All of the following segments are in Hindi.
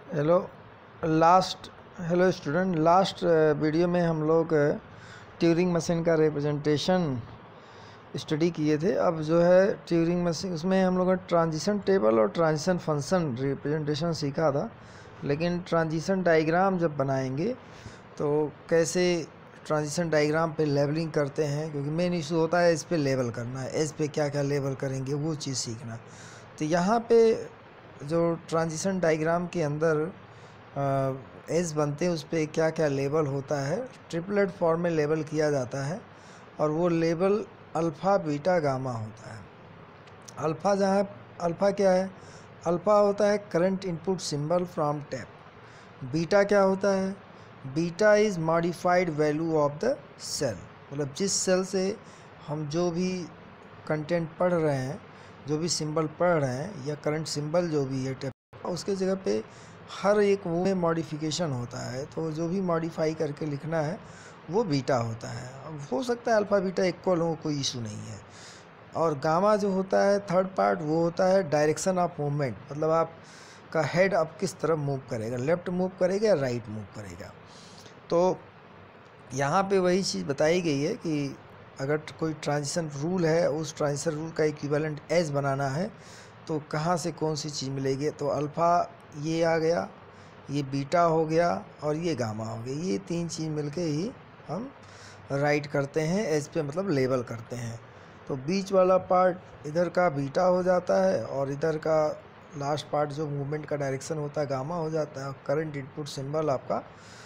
Hello hello student. Last video में हम लोग ट्यूरिंग मशीन का रिप्रेजेंटेशन स्टडी किए थे। अब जो है ट्यूरिंग मशीन, उसमें हम लोगों ने ट्रांजिशन टेबल और ट्रांजिशन फंक्शन रिप्रेजेंटेशन सीखा था। लेकिन ट्रांजिशन डायग्राम जब बनाएंगे तो कैसे ट्रांजिशन डायग्राम पे लेबलिंग करते हैं, क्योंकि मेन इशू होता है इस पे लेबल करना है, एज पे क्या क्या लेबल करेंगे वो चीज़ सीखना। तो यहाँ पे जो ट्रांजिशन डायग्राम के अंदर एज बनते हैं उस पर क्या क्या लेबल होता है, ट्रिपलेट फॉर्म में लेबल किया जाता है और वो लेबल अल्फ़ा बीटा गामा होता है। अल्फ़ा जहाँ अल्फ़ा क्या है, अल्फ़ा होता है current input symbol from tape. Beta क्या होता है, beta is modified value of the cell, मतलब जिस सेल से हम जो भी कंटेंट पढ़ रहे हैं, जो भी सिंबल पढ़ रहे हैं या करंट सिंबल जो भी है टैप, उसके जगह पे हर एक वो में मॉडिफिकेशन होता है, तो जो भी मॉडिफाई करके लिखना है वो बीटा होता है। अब हो सकता है अल्फ़ा बीटा इक्वल हो, कोई इशू नहीं है। और गामा जो होता है थर्ड पार्ट, वो होता है डायरेक्शन ऑफ मूवमेंट, मतलब आपका हेड अब किस तरफ मूव करेगा, लेफ़्ट मूव करेगा या राइट मूव करेगा। तो यहाँ पे वही चीज़ बताई गई है कि अगर कोई ट्रांजिशन रूल है, उस ट्रांजिशन रूल का इक्विवेलेंट एज बनाना है तो कहाँ से कौन सी चीज़ मिलेगी। तो अल्फ़ा ये आ गया, ये बीटा हो गया और ये गामा हो गया, ये तीन चीज़ मिलके ही हम राइट करते हैं एज पे, मतलब लेबल करते हैं। तो बीच वाला पार्ट इधर का बीटा हो जाता है और इधर का लास्ट पार्ट जो मूवमेंट का डायरेक्शन होता है गामा हो जाता है। करंट इनपुट सिंबल आपका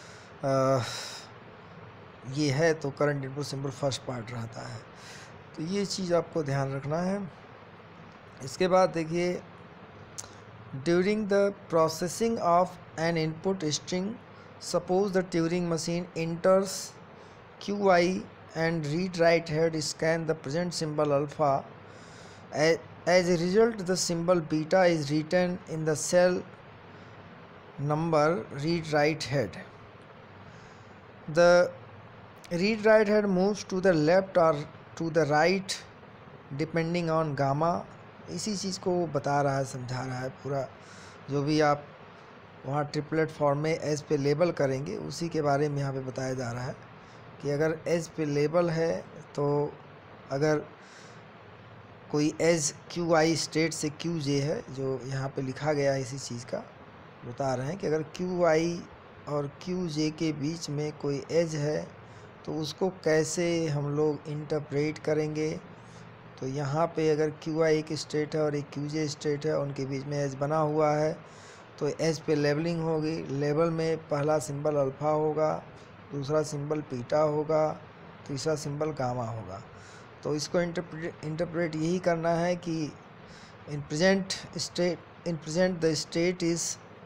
ये है, तो current input symbol first part रहता है। तो ये चीज़ आपको ध्यान रखना है। इसके बाद देखिए, during the processing of an input string, suppose the Turing machine enters QI and read write head scan the present symbol alpha. As a result, the symbol beta is written in the cell number read write head. The read write head moves to the left or to the right depending on gamma. इसी चीज़ को बता रहा है, समझा रहा है पूरा। जो भी आप वहाँ ट्रिपलेट फॉर्म में एज पे लेबल करेंगे उसी के बारे में यहाँ पे बताया जा रहा है कि अगर एज पे लेबल है तो अगर कोई एज QI स्टेट से QJ है, जो यहाँ पे लिखा गया है इसी चीज़ का बता रहे हैं कि अगर QI और QJ के बीच में कोई एज है तो उसको कैसे हम लोग इंटरप्रेट करेंगे। तो यहाँ पे अगर QI एक स्टेट है और एक QJ स्टेट है, उनके बीच में एज बना हुआ है तो एज पे लेबलिंग होगी। लेबल में पहला सिंबल अल्फ़ा होगा, दूसरा सिंबल बीटा होगा, तीसरा सिंबल गामा होगा। तो इसको इंटरप्रेट यही करना है कि in present the state is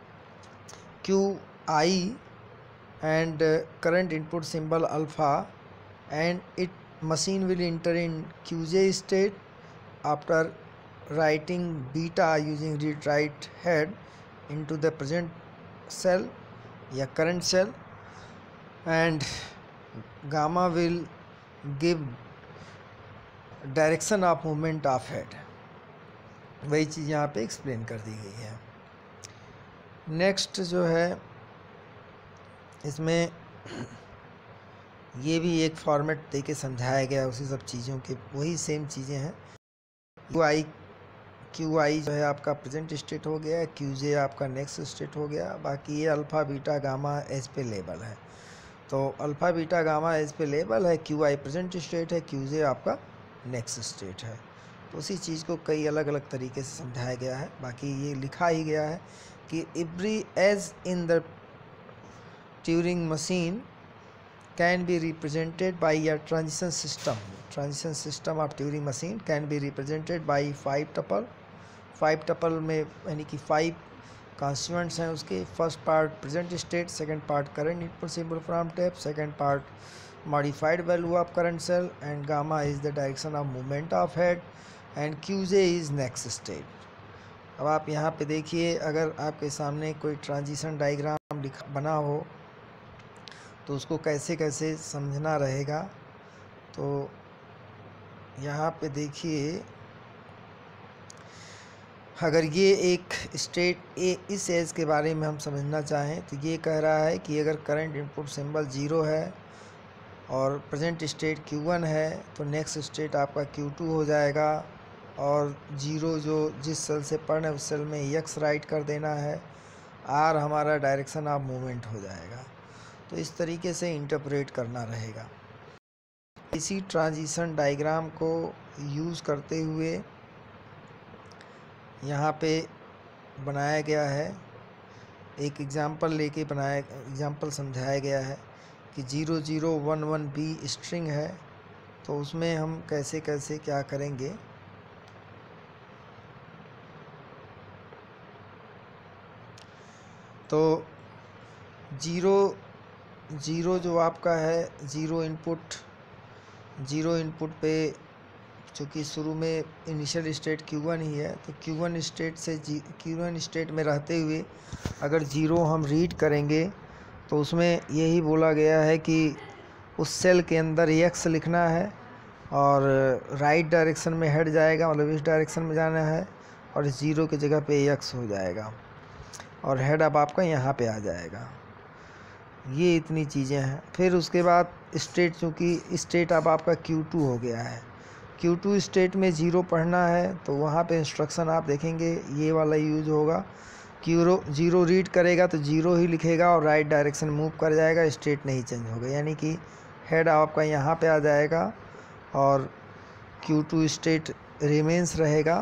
QI and current input symbol alpha, and it machine will enter in QJ state after writing beta using read write head into the present cell या current cell, and gamma will give direction of movement of head. वही चीज़ यहाँ पे एक्सप्लेन कर दी गई है। नेक्स्ट जो है इसमें ये भी एक फॉर्मेट दे के समझाया गया उसी सब चीज़ों के, वही सेम चीज़ें हैं। QI जो है आपका प्रेजेंट स्टेट हो गया, QJ आपका नेक्स्ट स्टेट हो गया। बाकी ये अल्फ़ा बीटा गामा एज पे लेबल है। तो अल्फ़ा बीटा गामा एज पे लेबल है, QI प्रेजेंट स्टेट है, QJ आपका नेक्स्ट स्टेट है। तो उसी चीज़ को कई अलग अलग तरीके से समझाया गया है। बाकी ये लिखा ही गया है कि every edge in the Turing machine can be represented by a transition system. Transition system of Turing machine can be represented by 5 tuple. 5 tuple में यानी कि 5 कॉन्स्टिट्यूएंट्स हैं उसके। First part present state, second part current input symbol from tape, second part modified value of current cell, and gamma is the direction of movement of head, and QJ is next state. अब आप यहाँ पे देखिए, अगर आपके सामने कोई ट्रांजिशन डायग्राम बना हो तो उसको कैसे कैसे समझना रहेगा। तो यहाँ पे देखिए अगर ये एक स्टेट इस एज के बारे में हम समझना चाहें तो ये कह रहा है कि अगर करंट इनपुट सिंबल 0 है और प्रेजेंट स्टेट Q1 है तो नेक्स्ट स्टेट आपका Q2 हो जाएगा, और 0 जो जिस सेल से पढ़ रहे हैं उस सेल में X राइट कर देना है, R हमारा डायरेक्शन ऑफ मूवमेंट हो जाएगा। तो इस तरीके से इंटरप्रेट करना रहेगा। इसी ट्रांजिशन डायग्राम को यूज़ करते हुए यहाँ पे बनाया गया है, एक एग्ज़ाम्पल लेके एग्ज़ाम्पल समझाया गया है कि 0011B स्ट्रिंग है, तो उसमें हम कैसे कैसे क्या करेंगे। तो 0 जो आपका है ज़ीरो इनपुट पे, चूँकि शुरू में इनिशियल स्टेट Q1 ही है, तो Q1 स्टेट में रहते हुए अगर 0 हम रीड करेंगे तो उसमें यही बोला गया है कि उस सेल के अंदर X लिखना है और राइट डायरेक्शन में हेड जाएगा, मतलब इस डायरेक्शन में जाना है, और 0 की जगह पे X हो जाएगा और हेड अब आपका यहाँ पे आ जाएगा। ये इतनी चीज़ें हैं। फिर उसके बाद स्टेट, चूँकि स्टेट अब आपका Q2 हो गया है, Q2 स्टेट में 0 पढ़ना है तो वहाँ पे इंस्ट्रक्शन आप देखेंगे ये वाला यूज होगा। 0 रीड करेगा तो 0 ही लिखेगा और राइट डायरेक्शन मूव कर जाएगा, स्टेट नहीं चेंज होगा, यानी कि हेड आपका यहाँ पे आ जाएगा और Q2 स्टेट रिमेंस रहेगा।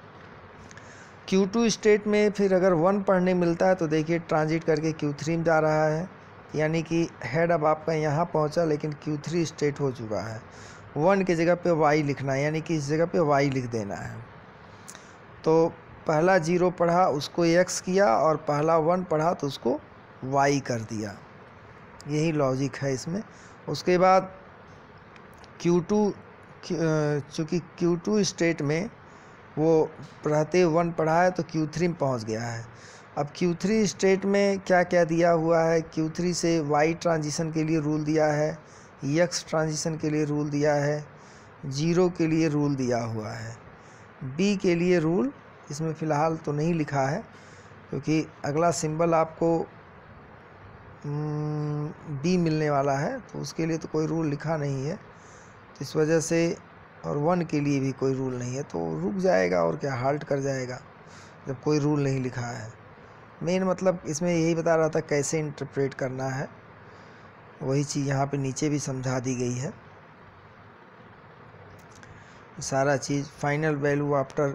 Q2 स्टेट में फिर अगर 1 पढ़ने मिलता है तो देखिए ट्रांजिट करके Q3 में जा रहा है, यानी कि हेड अब आपका यहाँ पहुँचा लेकिन Q3 स्टेट हो चुका है। 1 की जगह पे Y लिखना है, यानी कि इस जगह पे Y लिख देना है। तो पहला 0 पढ़ा उसको X किया और पहला 1 पढ़ा तो उसको Y कर दिया, यही लॉजिक है इसमें। उसके बाद Q2, चूँकि Q2 स्टेट में वो रहते 1 पढ़ा है तो Q3 में पहुंच गया है। अब Q3 स्टेट में क्या क्या दिया हुआ है, Q3 से Y ट्रांजिशन के लिए रूल दिया है, X ट्रांजिशन के लिए रूल दिया है, 0 के लिए रूल दिया हुआ है। B के लिए रूल इसमें फ़िलहाल तो नहीं लिखा है क्योंकि अगला सिंबल आपको B मिलने वाला है, तो उसके लिए तो कोई रूल लिखा नहीं है, तो इस वजह से, और 1 के लिए भी कोई रूल नहीं है, तो रुक जाएगा और क्या, हाल्ट कर जाएगा जब कोई रूल नहीं लिखा है। मेन मतलब इसमें यही बता रहा था कैसे इंटरप्रेट करना है, वही चीज़ यहाँ पे नीचे भी समझा दी गई है, सारा चीज़ फाइनल वैल्यू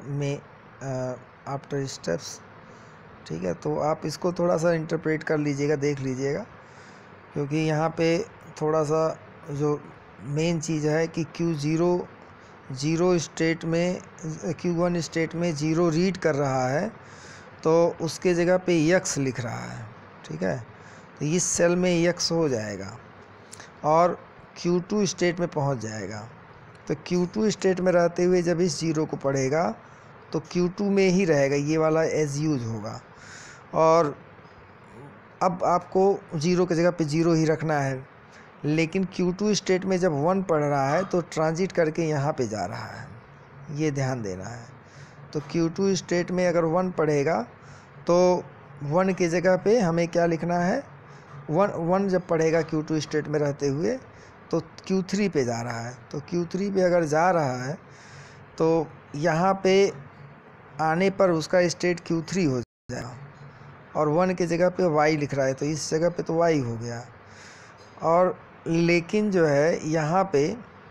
आफ्टर स्टेप्स। ठीक है, तो आप इसको थोड़ा सा इंटरप्रेट कर लीजिएगा, देख लीजिएगा, क्योंकि यहाँ पे थोड़ा सा जो मेन चीज़ है कि Q1 स्टेट में 0 रीड कर रहा है तो उसके जगह पे X लिख रहा है। ठीक है, तो इस सेल में X हो जाएगा और Q2 स्टेट में पहुंच जाएगा। तो Q2 स्टेट में रहते हुए जब इस 0 को पढ़ेगा तो Q2 में ही रहेगा, ये वाला एज यूज होगा। और अब आपको 0 की जगह पे 0 ही रखना है, लेकिन Q2 स्टेट में जब 1 पढ़ रहा है तो ट्रांजिट करके यहाँ पे जा रहा है, ये ध्यान देना है। तो Q2 स्टेट में अगर 1 पढ़ेगा तो 1 की जगह पे हमें क्या लिखना है, 1 जब पढ़ेगा Q2 स्टेट में रहते हुए तो Q3 पे जा रहा है, तो Q3 पे अगर जा रहा है तो यहाँ पे आने पर उसका स्टेट Q3 हो जाएगा और 1 की जगह पे Y लिख रहा है तो इस जगह पे तो Y हो गया। और लेकिन जो है यहाँ पे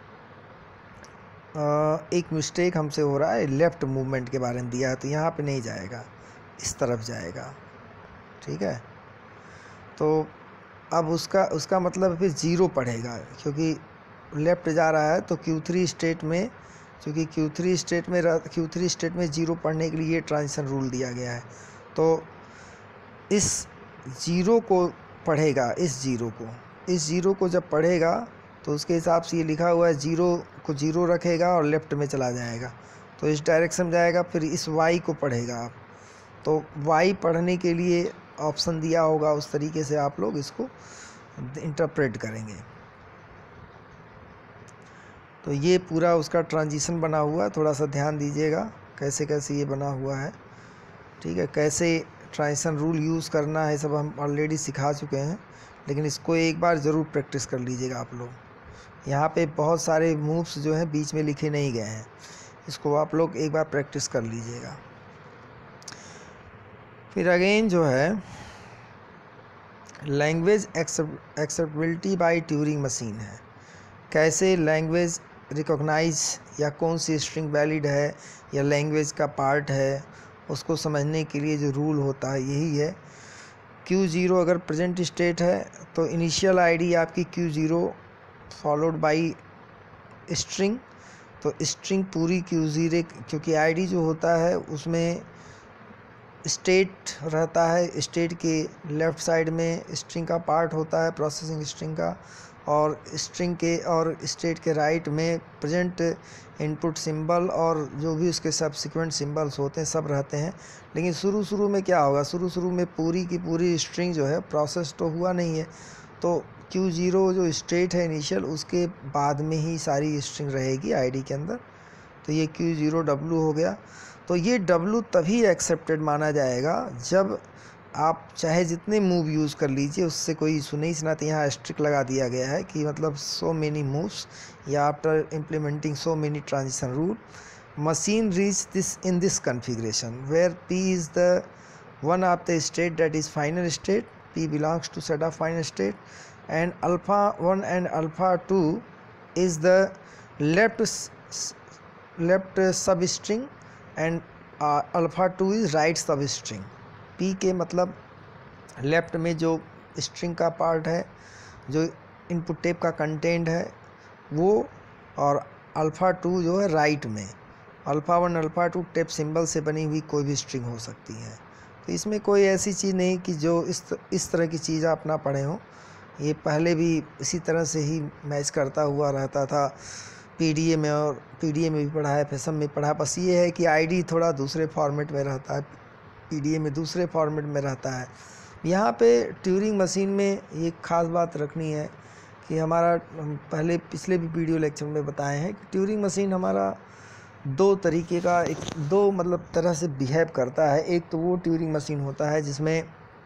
एक मिस्टेक हमसे हो रहा है, लेफ़्ट मूवमेंट के बारे में दिया है, तो यहाँ पे नहीं जाएगा, इस तरफ जाएगा। ठीक है, तो अब उसका मतलब फिर 0 पढ़ेगा, क्योंकि लेफ़्ट जा रहा है तो Q3 स्टेट में, क्योंकि Q3 स्टेट में 0 पढ़ने के लिए ट्रांजिशन रूल दिया गया है, तो इस 0 को पढ़ेगा, इस 0 को जब पढ़ेगा तो उसके हिसाब से ये लिखा हुआ है 0 को 0 रखेगा और लेफ़्ट में चला जाएगा, तो इस डायरेक्शन में जाएगा। फिर इस Y को पढ़ेगा आप, तो Y पढ़ने के लिए ऑप्शन दिया होगा, उस तरीके से आप लोग इसको इंटरप्रेट करेंगे। तो ये पूरा उसका ट्रांजिशन बना हुआ है, थोड़ा सा ध्यान दीजिएगा कैसे कैसे ये बना हुआ है। ठीक है, कैसे ट्रांजिशन रूल यूज़ करना है सब हम ऑलरेडी सिखा चुके हैं, लेकिन इसको एक बार ज़रूर प्रैक्टिस कर लीजिएगा आप लोग। यहाँ पे बहुत सारे मूव्स जो हैं बीच में लिखे नहीं गए हैं, इसको आप लोग एक बार प्रैक्टिस कर लीजिएगा। फिर अगेन जो है language acceptability by Turing machine है, कैसे लैंग्वेज रिकॉग्नाइज या कौन सी स्ट्रिंग वैलिड है या लैंग्वेज का पार्ट है, उसको समझने के लिए जो रूल होता है यही है। Q0 अगर प्रेजेंट स्टेट है तो इनिशियल आईडी आपकी Q0 फॉलोड बाय स्ट्रिंग, तो स्ट्रिंग पूरी Q0, क्योंकि आईडी जो होता है उसमें स्टेट रहता है, स्टेट के लेफ़्ट साइड में स्ट्रिंग का पार्ट होता है प्रोसेसिंग स्ट्रिंग का, और स्ट्रिंग के और स्टेट के राइट में प्रेजेंट इनपुट सिंबल और जो भी उसके सब्सिक्वेंट सिंबल्स होते हैं सब रहते हैं। लेकिन शुरू में क्या होगा, शुरू में पूरी की पूरी स्ट्रिंग जो है प्रोसेस तो हुआ नहीं है, तो Q0 जो स्टेट है इनिशियल उसके बाद में ही सारी स्ट्रिंग रहेगी आईडी के अंदर, तो ये Q0 W हो गया। तो ये W तभी एक्सेप्टेड माना जाएगा जब आप चाहे जितने मूव यूज़ कर लीजिए, उससे कोई इशू नहीं। सुनाते यहाँ एस्ट्रिक लगा दिया गया है कि मतलब सो मेनी मूव्स या after implementing so many transition rule machine reach this in this configuration where P is the one of the state that is final state, P belongs to set of final state, and alpha 1 and alpha 2 is the left sub string and alpha 2 is right sub string. P के मतलब लेफ़्ट में जो स्ट्रिंग का पार्ट है, जो इनपुट टेप का कंटेंट है वो, और अल्फ़ा 2 जो है राइट में। अल्फ़ा 1 अल्फ़ा 2 टेप सिंबल से बनी हुई कोई भी स्ट्रिंग हो सकती है, तो इसमें कोई ऐसी चीज़ नहीं कि जो इस तरह की चीज़ आप ना पढ़े हों। ये पहले भी इसी तरह से ही मैच करता हुआ रहता था PDA में, और PDA में भी पढ़ा है, FSM में पढ़ा। बस ये है कि आईडी थोड़ा दूसरे फॉर्मेट में रहता है, PDA में दूसरे फॉर्मेट में रहता है। यहाँ पे ट्यूरिंग मशीन में ये ख़ास बात रखनी है कि हमारा पिछले भी वीडियो लेक्चर में बताए हैं कि ट्यूरिंग मशीन हमारा दो तरीके का दो मतलब तरह से बिहेव करता है। एक तो वो ट्यूरिंग मशीन होता है जिसमें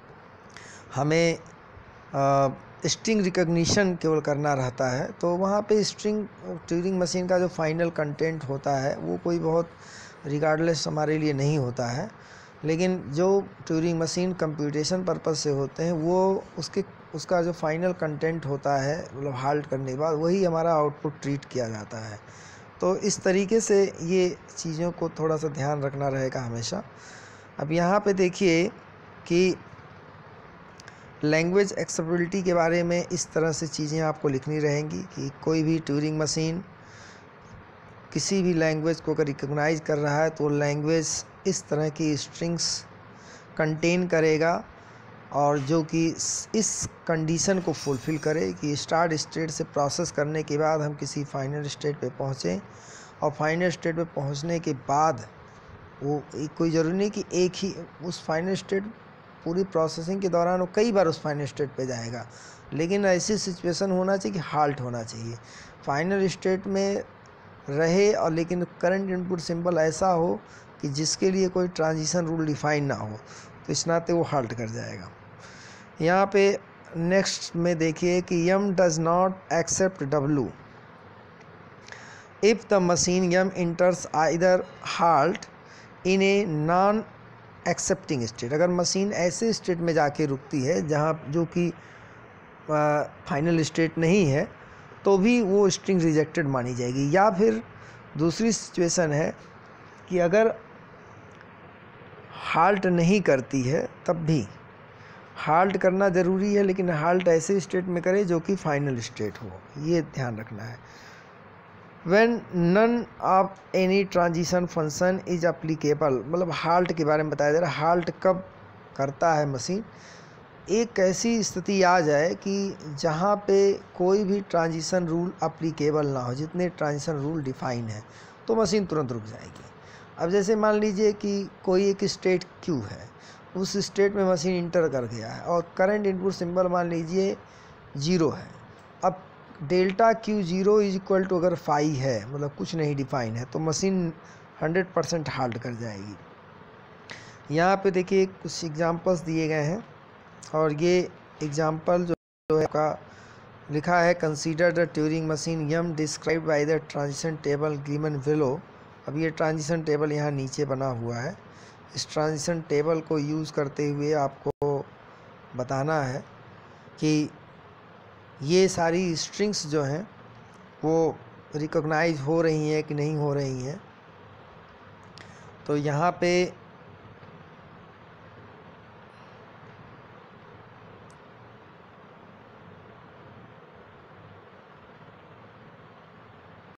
हमें स्ट्रिंग रिकग्निशन केवल करना रहता है, तो वहाँ पे ट्यूरिंग मशीन का जो फाइनल कंटेंट होता है वो कोई बहुत रिगार्डलेस हमारे लिए नहीं होता है। लेकिन जो ट्यूरिंग मशीन कंप्यूटेशन पर्पस से होते हैं वो उसका जो फाइनल कंटेंट होता है मतलब हाल्ट करने के बाद वही हमारा आउटपुट ट्रीट किया जाता है। तो इस तरीके से ये चीज़ों को थोड़ा सा ध्यान रखना रहेगा हमेशा। अब यहाँ पे देखिए कि लैंग्वेज एक्सेप्टेबिलिटी के बारे में इस तरह से चीज़ें आपको लिखनी रहेंगी कि कोई भी ट्यूरिंग मशीन किसी भी लैंग्वेज को अगर रिकॉग्नाइज कर रहा है तो लैंग्वेज इस तरह की स्ट्रिंग्स कंटेन करेगा और जो कि इस कंडीशन को फुलफ़िल करे कि स्टार्ट स्टेट से प्रोसेस करने के बाद हम किसी फाइनल स्टेट पे पहुँचें, और फाइनल स्टेट पे पहुँचने के बाद वो कोई ज़रूरी नहीं कि एक ही उस फाइनल स्टेट पूरी प्रोसेसिंग के दौरान वो कई बार उस फाइनल स्टेट पे जाएगा, लेकिन ऐसी सिचुएशन होना चाहिए कि हाल्ट होना चाहिए, फाइनल स्टेट में रहे और लेकिन करंट इनपुट सिंबल ऐसा हो कि जिसके लिए कोई ट्रांजिशन रूल डिफाइन ना हो, तो इस नाते वो हाल्ट कर जाएगा। यहाँ पे नेक्स्ट में देखिए कि M does not accept W if the machine M enters either halt in a non accepting state. अगर मशीन ऐसे स्टेट में जाके रुकती है जहाँ जो कि फाइनल स्टेट नहीं है तो भी वो स्ट्रिंग रिजेक्टेड मानी जाएगी। या फिर दूसरी सिचुएशन है कि अगर हाल्ट नहीं करती है तब भी हाल्ट करना ज़रूरी है, लेकिन हाल्ट ऐसे स्टेट में करे जो कि फाइनल स्टेट हो, ये ध्यान रखना है। When none of any transition function is applicable, मतलब हाल्ट के बारे में बताया जा रहा है। हाल्ट कब करता है मशीन, एक ऐसी स्थिति आ जाए कि जहाँ पे कोई भी ट्रांजिशन रूल अप्लीकेबल ना हो, जितने ट्रांजिशन रूल डिफाइन है तो मशीन तुरंत रुक जाएगी। अब जैसे मान लीजिए कि कोई एक स्टेट Q है, उस स्टेट में मशीन इंटर कर गया है और करंट इनपुट सिंबल मान लीजिए 0 है। अब delta Q0 is equal to अगर 5 है, मतलब कुछ नहीं डिफाइन है, तो मशीन 100% हाल्ट कर जाएगी। यहाँ पे देखिए कुछ एग्जांपल्स दिए गए हैं और ये एग्जांपल जो है का लिखा है consider the Turing machine M described by the transition table given below. अब ये ट्रांजिशन टेबल यहाँ नीचे बना हुआ है। इस ट्रांजिशन टेबल को यूज़ करते हुए आपको बताना है कि ये सारी स्ट्रिंग्स जो हैं वो रिकॉग्नाइज हो रही हैं कि नहीं हो रही हैं। तो यहाँ पे